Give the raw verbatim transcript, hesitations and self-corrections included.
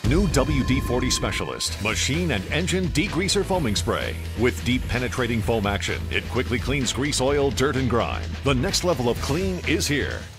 New W D forty Specialist Machine and Engine Degreaser Foaming Spray. With deep penetrating foam action, it quickly cleans grease, oil, dirt, and grime. The next level of clean is here.